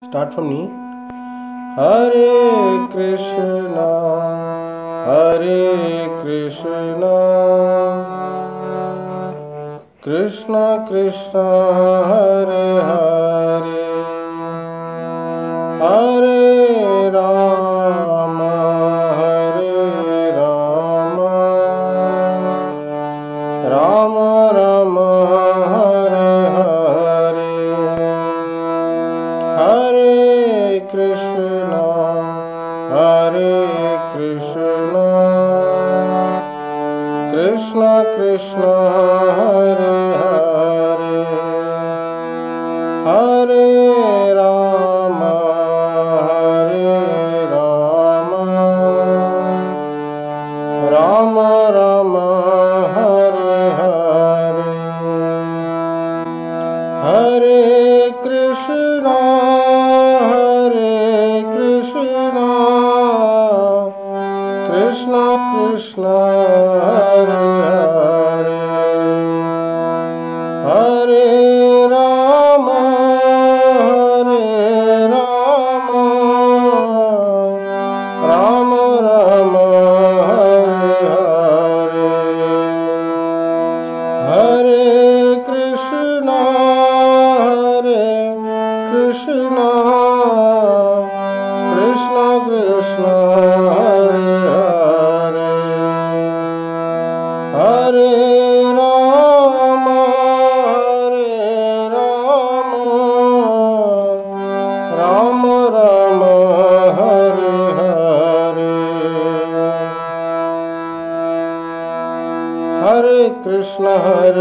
Start from me. Hare Krishna, Hare Krishna, Krishna Krishna, Hare Hare, Hare Rama, Hare Rama, Rama Rama, Hare Hare, Hare Krishna, Hare Krishna, Krishna Krishna, Hare Hare, Hare Rama, Hare Rama, Rama Rama, Hare Hare, Hare Krishna, Hare Krishna, Krishna Krishna, Hare Hare, Hare Rama, Hare Rama, Rama Rama, Hare Hare, Hare Krishna, Hare Krishna, Krishna Krishna, Hare Hare, Hare Rama, Hare Rama, Rama Rama, Hare Hare, Hare Krishna,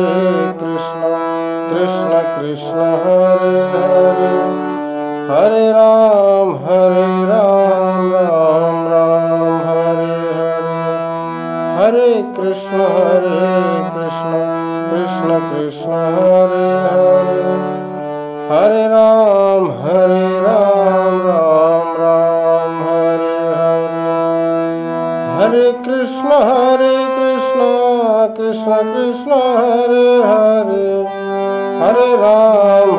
Krishna Krishna, Hare Hare, Hare Ram, Ram Ram, Hare Hare, Hare Krishna, Krishna Krishna, Hare Hare, Hare Ram, Ram Ram, Hare Hare, Hare Krishna, Krishna Krishna, Hare Hare, Hare Ram,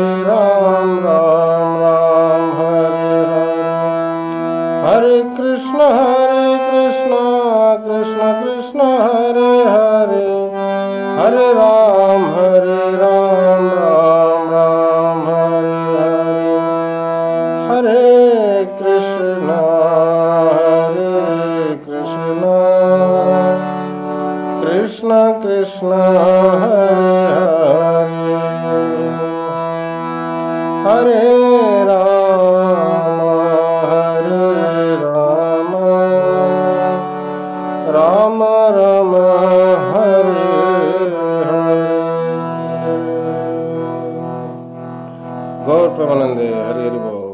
Ram Ram, Hare Hare, Hare Krishna, Krishna Krishna, Hare Hare, Hare Ram, Ram Ram, Hare Hare, Hare Krishna, Krishna Krishna, Hare Hare, Hare Rama, Rama Rama, Hare Hare. गौर प्रेमानंदे, हरि हरि बोल।